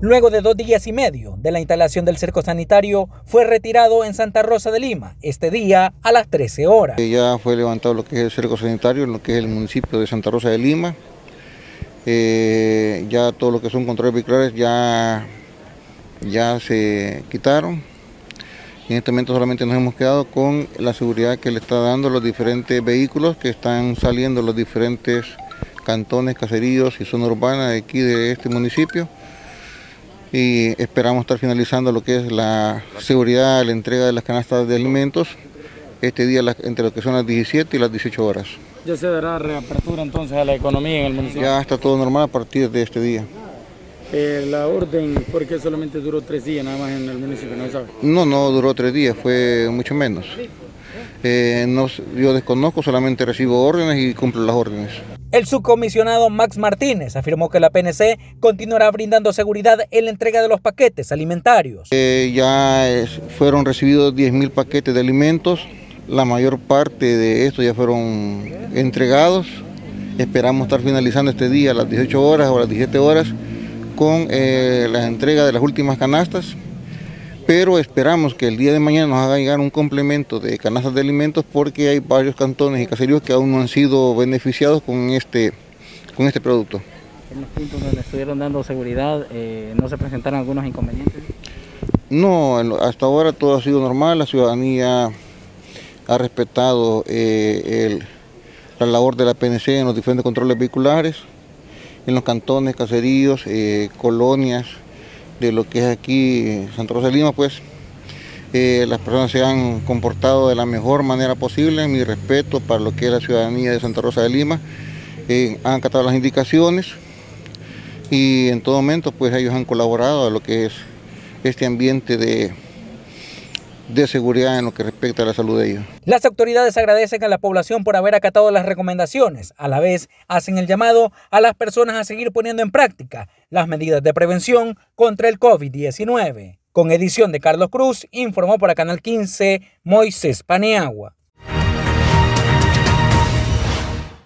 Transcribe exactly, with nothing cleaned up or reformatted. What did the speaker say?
Luego de dos días y medio de la instalación del cerco sanitario, fue retirado en Santa Rosa de Lima, este día a las trece horas. Ya fue levantado lo que es el cerco sanitario en lo que es el municipio de Santa Rosa de Lima. Eh, ya todo lo que son controles vehiculares ya, ya se quitaron. En este momento solamente nos hemos quedado con la seguridad que le está dando los diferentes vehículos que están saliendo los diferentes cantones, caseríos y zona urbana de aquí de este municipio. Y esperamos estar finalizando lo que es la seguridad, la entrega de las canastas de alimentos este día entre lo que son las diecisiete y las dieciocho horas. ¿Ya se dará reapertura entonces a la economía en el municipio? Ya está todo normal a partir de este día. Eh, la orden, ¿por qué solamente duró tres días nada más en el municipio? ¿No sabe? No, no duró tres días, fue mucho menos. Eh, no, yo desconozco, solamente recibo órdenes y cumplo las órdenes. El subcomisionado Max Martínez afirmó que la P N C continuará brindando seguridad en la entrega de los paquetes alimentarios. Eh, ya es, fueron recibidos diez mil paquetes de alimentos, la mayor parte de estos ya fueron entregados. Esperamos estar finalizando este día a las dieciocho horas o a las diecisiete horas con eh, la entrega de las últimas canastas, pero esperamos que el día de mañana nos haga llegar un complemento de canastas de alimentos porque hay varios cantones y caseríos que aún no han sido beneficiados con este, con este producto. En los puntos donde estuvieron dando seguridad, eh, ¿no se presentaron algunos inconvenientes? No, hasta ahora todo ha sido normal, la ciudadanía ha respetado eh, el, la labor de la P N C en los diferentes controles vehiculares, en los cantones, caseríos, eh, colonias, de lo que es aquí Santa Rosa de Lima, pues eh, las personas se han comportado de la mejor manera posible. Mi respeto para lo que es la ciudadanía de Santa Rosa de Lima, eh, han acatado las indicaciones y en todo momento pues ellos han colaborado a lo que es este ambiente de, de seguridad en lo que respecta a la salud de ellos. Las autoridades agradecen a la población por haber acatado las recomendaciones, a la vez hacen el llamado a las personas a seguir poniendo en práctica las medidas de prevención contra el COVID diecinueve. Con edición de Carlos Cruz, informó para Canal quince, Moisés Paniagua.